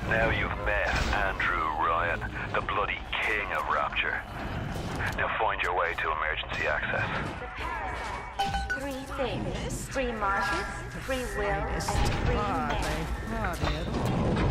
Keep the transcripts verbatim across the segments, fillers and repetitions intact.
Now you've met Andrew Ryan, the bloody king of Rapture. Now find your way to emergency access. Three things. Free markets, free will, and free men.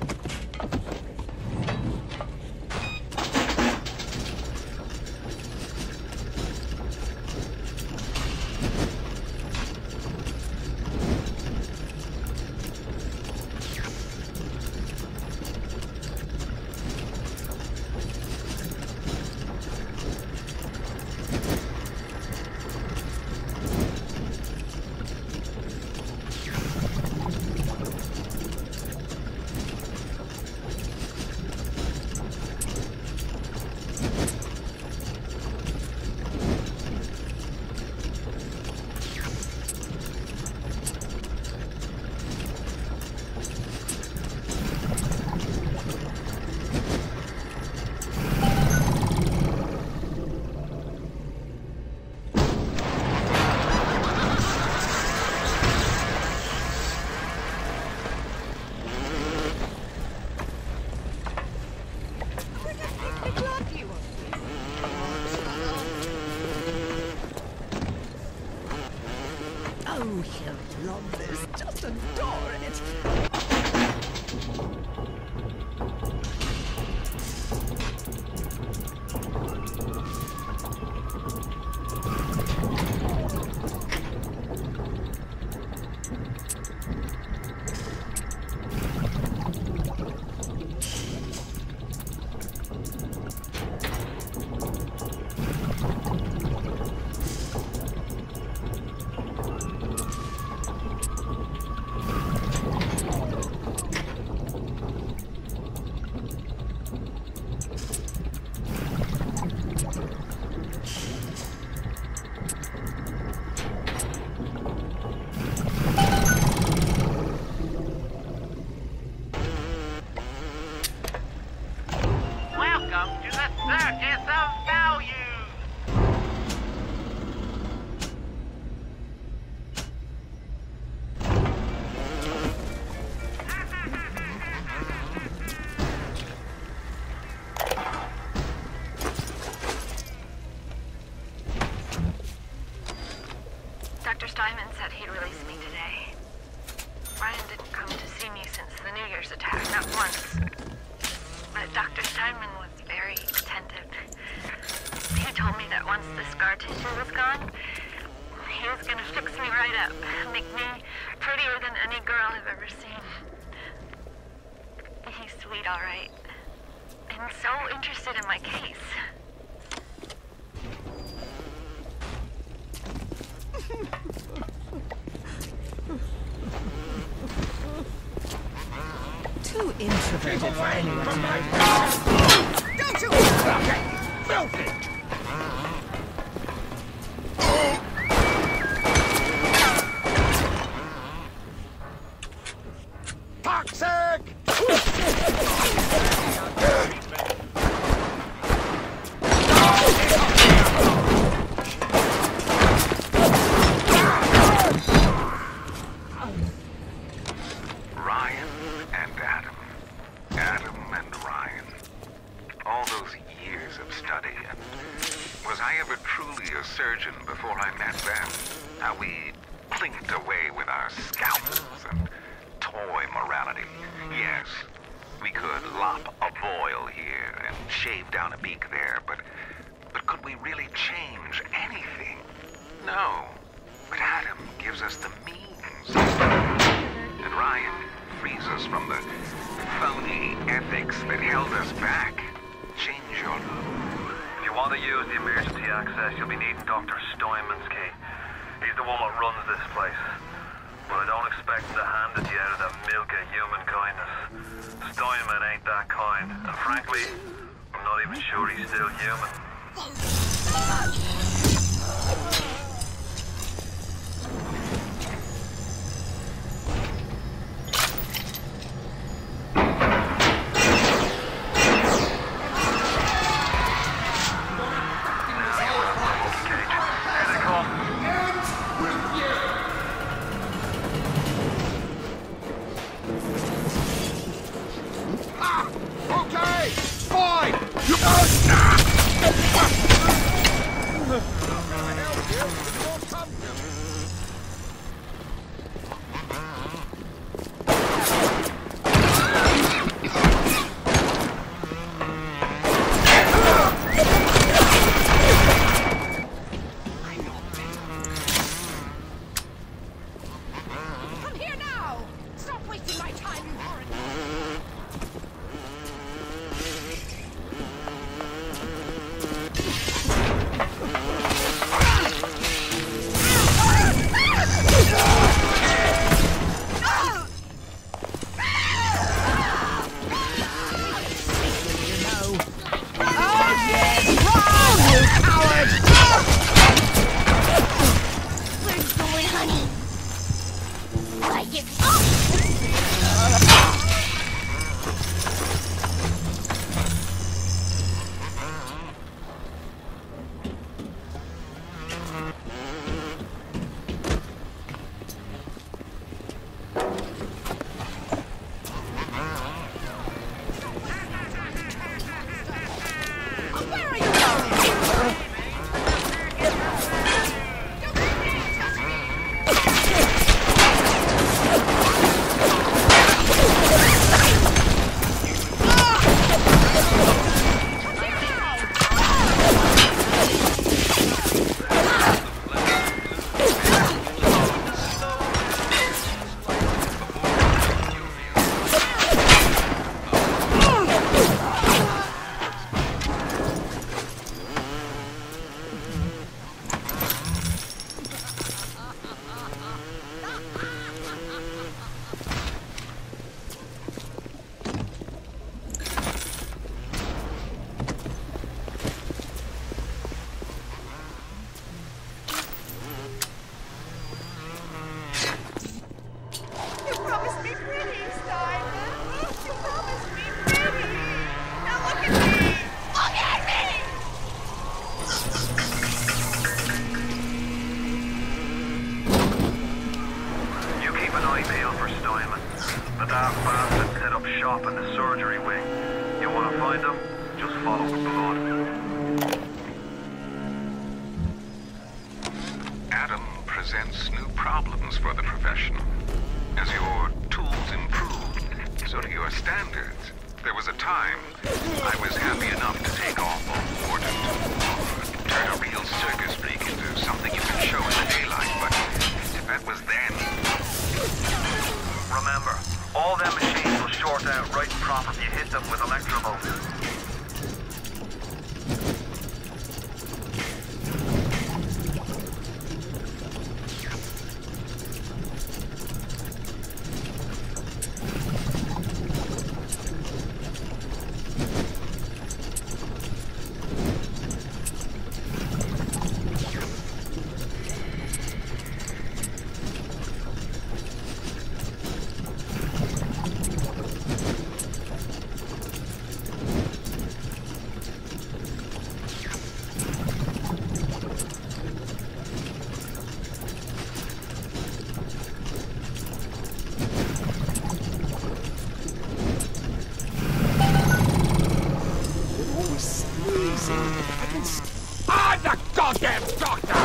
Oh, he'll love this. Just adore it. Doctor Steinman said he'd release me today. Ryan didn't come to see me since the New Year's attack, not once. But Doctor Steinman was very attentive. He told me that once the scar tissue was gone, he was gonna fix me right up, make me prettier than any girl I've ever seen. He's sweet, all right. And so interested in my case. Too introverted for anyone to know. Don't you filthy! Toxic! Surgeon before I met them. How we blinked away with our scalpels and toy morality. Yes, we could lop a boil here and shave down a beak there, but but could we really change anything? No. But Adam gives us the means. And Ryan frees us from the phony ethics that held us back. Change your look. If you want to use the emergency access, you'll be needing Doctor Steinman's key. He's the one that runs this place. But I don't expect him to hand it to you out of the milk of human kindness. Steinman ain't that kind. And frankly, I'm not even sure he's still human. The daft bastard set up shop in the surgery wing. You want to find him? Just follow the blood. Adam presents new problems for the profession. As your tools improve, so do your standards. There was a time I was happy enough to take off a warden, turn a real circus freak into something you can show in the daylight, but if that was then... Remember, all them machines will short out right and proper if you hit them with electrovolts. I'm the goddamn doctor!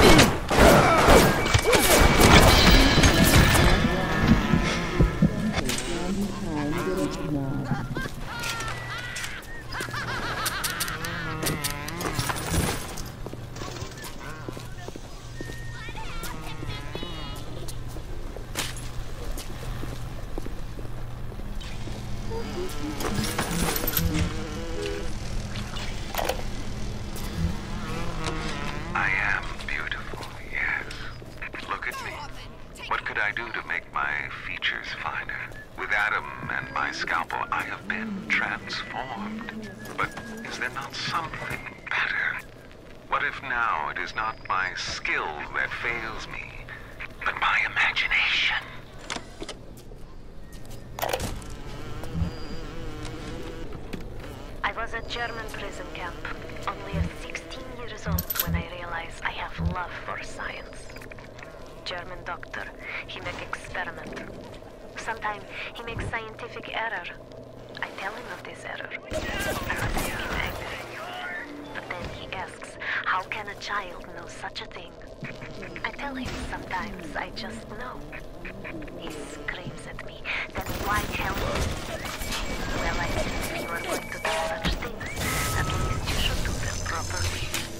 I am beautiful, yes. Look at me. What could I do to make my features finer? With Adam and my scalpel, I have been transformed. But is there not something better? What if now it is not my skill that fails me, but my imagination? I was at German prison camp, only at sixteen years old when I realized I have love for science. German doctor, he make experiment. Sometimes he makes scientific error. I tell him of this error. I was make him angry. But then he asks, how can a child know such a thing? I tell him sometimes I just know. He screams at me, then why tell me? Well, I think if you are going to do such things, at least you should do them properly.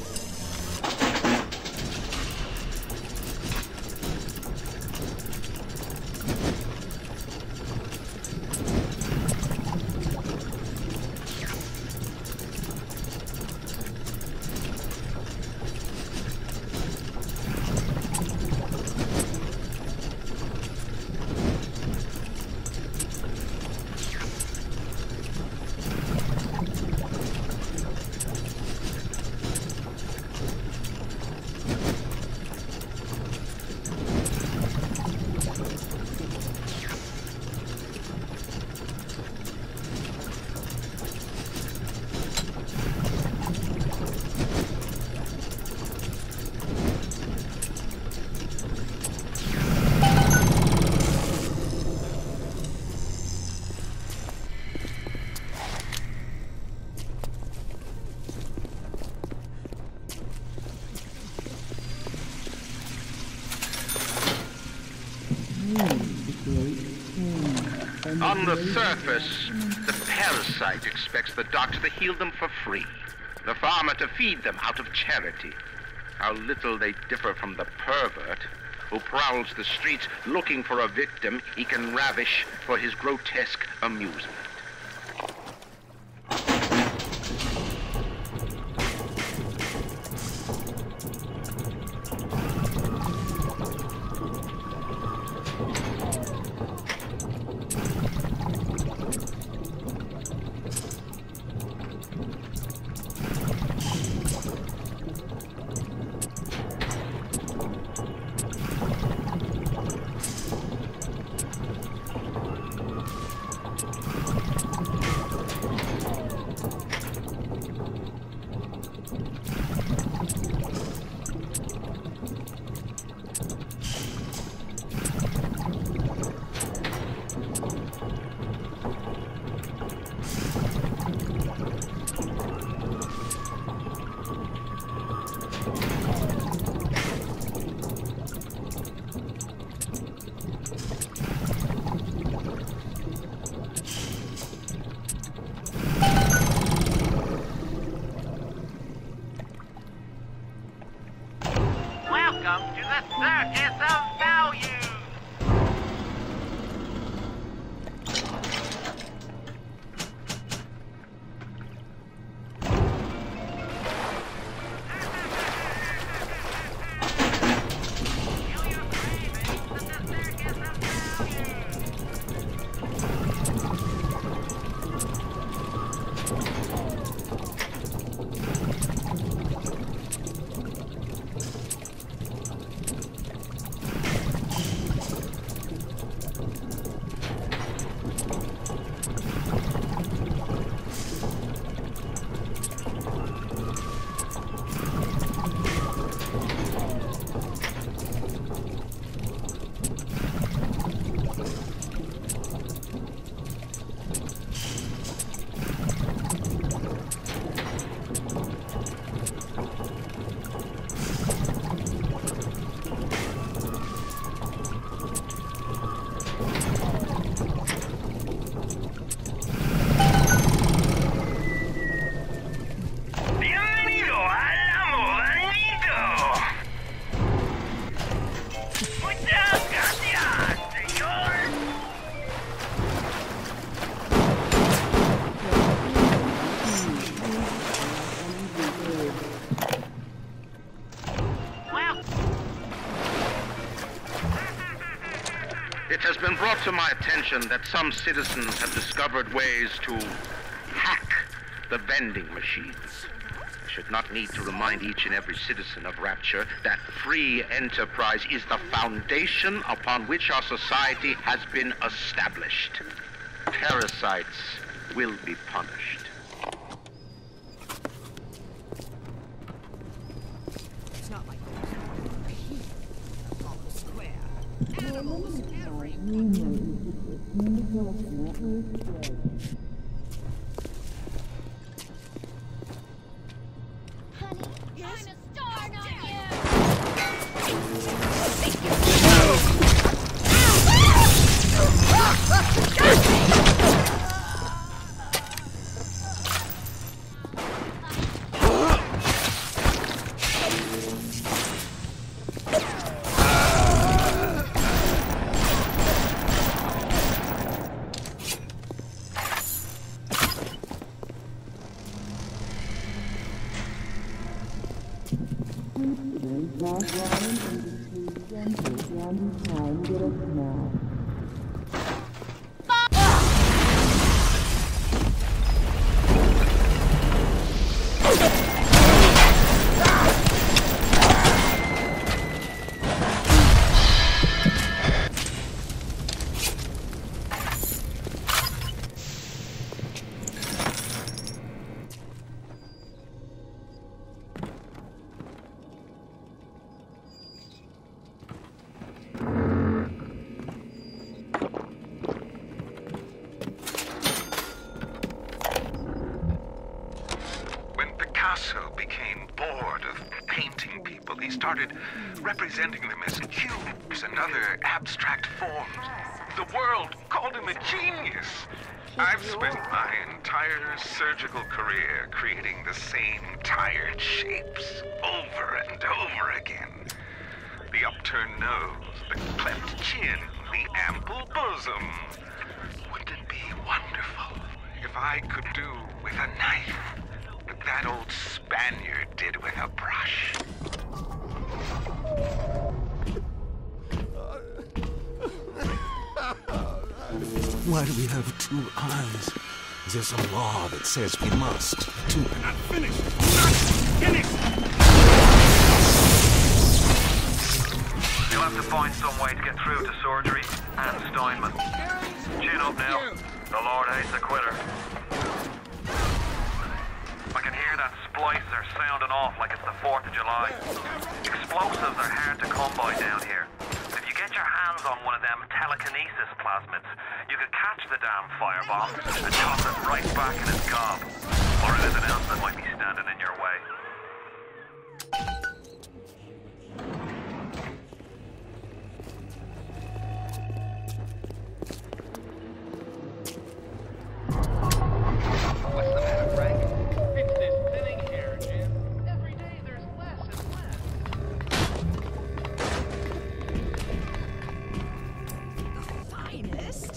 On the surface, the parasite expects the doctor to heal them for free, the farmer to feed them out of charity. How little they differ from the pervert who prowls the streets looking for a victim he can ravish for his grotesque amusement. You to my attention that some citizens have discovered ways to hack the vending machines. I should not need to remind each and every citizen of Rapture that free enterprise is the foundation upon which our society has been established. Parasites will be punished. It's not like there's a hollow square. Animals everywhere. Representing them as cubes and other abstract forms. The world called him a genius. I've spent my entire surgical career creating the same tired shapes over and over again. The upturned nose, the cleft chin, the ample bosom. Wouldn't it be wonderful if I could do with a knife what that old Spaniard did with a brush? Why do we have two eyes? There's a law that says we must. Two. We're not finished! Not finished! You'll have to find some way to get through to surgery and Steinman. Chin up now. The Lord hates a quitter. I can hear that splicer sounding off like it's the fourth of July. Explosives are hard to come by down here. If you get your hands on one of them telekinesis plasmids, you could catch the damn firebomb and toss it right back in its gob. Or anything else that might be standing in your way. What's the matter, Frank? It's this thinning hair, Jim. Every day there's less and less. The finest?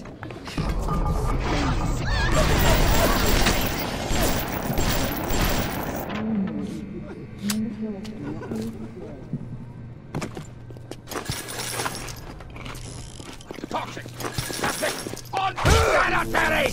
Toxic! Toxic! On sanitary!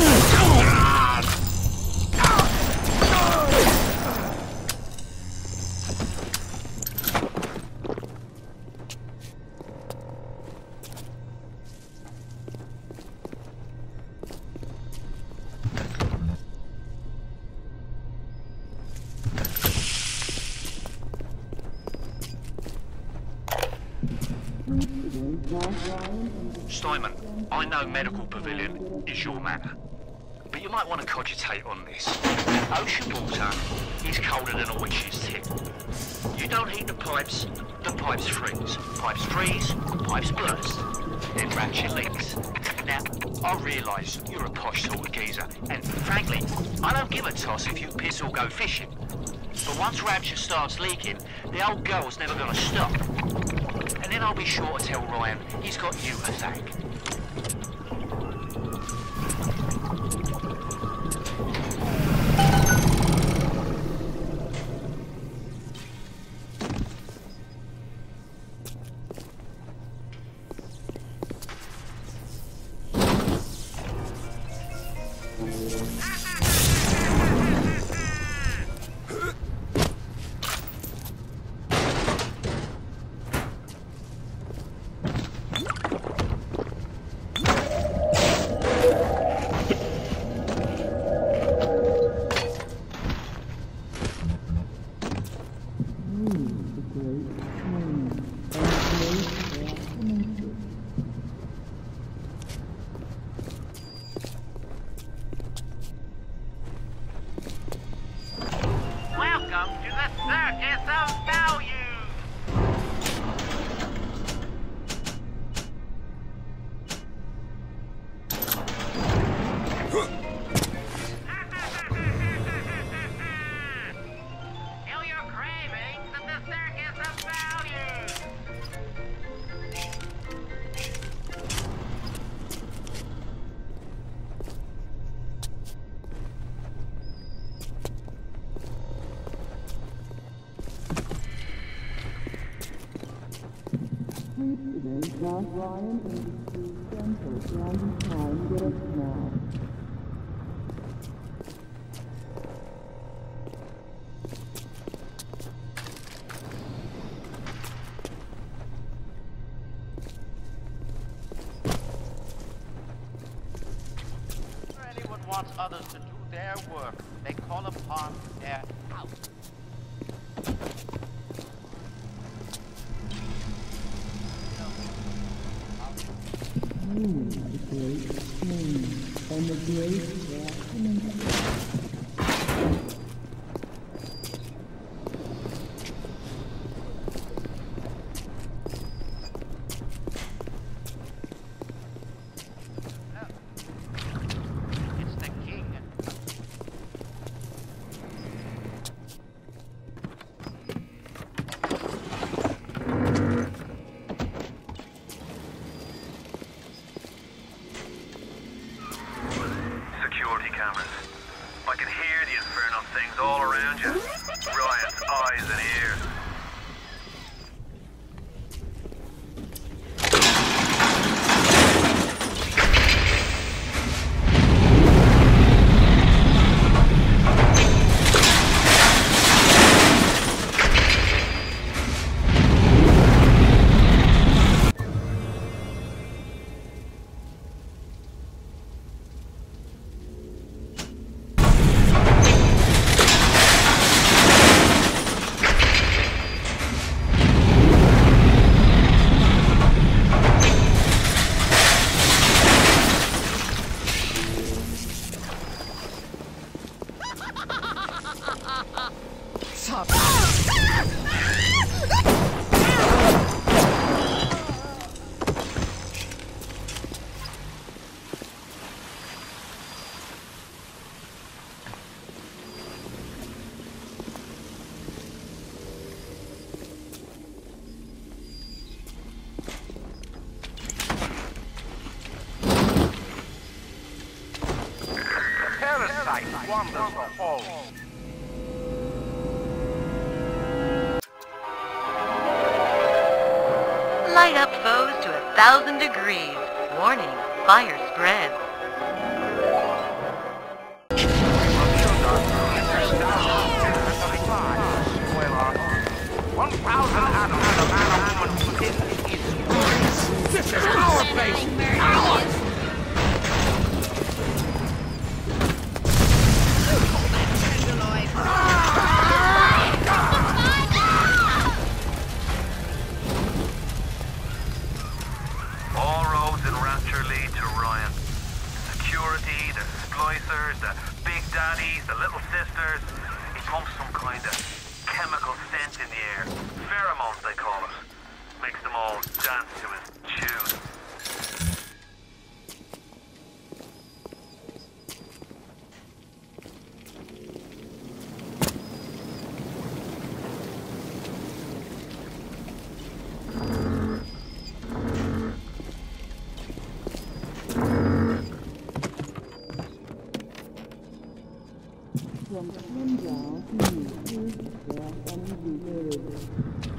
Steinman, I know Medical Pavilion is your matter, but you might want to cogitate on this. Ocean water is colder than a witch's tip. You don't heat the pipes, the pipes freeze. Pipes freeze, pipes burst. Then Rapture leaks. Now, I realise you're a posh sort of geezer, and frankly, I don't give a toss if you piss or go fishing. But once Rapture starts leaking, the old girl's never gonna stop. And then I'll be sure to tell Ryan he's got you to thank. Welcome to the Circus of Value! Feel your cravings at the Circus of Value! Josh Ryan, eighty-two Central, Round Time, get us now. If anyone wants others to do their work, they call upon their house. Mm, the great king and the great Jackson. It's the king. Security cameras. I can hear the infernal things all around you. Riot's eyes and ears. Parasite wanders the hall. Light up foes to a thousand degrees. Warning, fire spreads. One thousand atoms a man or woman in is This is our place! Ours! All roads in Rapture lead to Ryan. Security, the splicers, the big daddies, the little sisters. He pumps some kind of chemical scent in the air. Pheromones, they call it. Makes them all dance to his tune. From Kim down to you, here's the death and the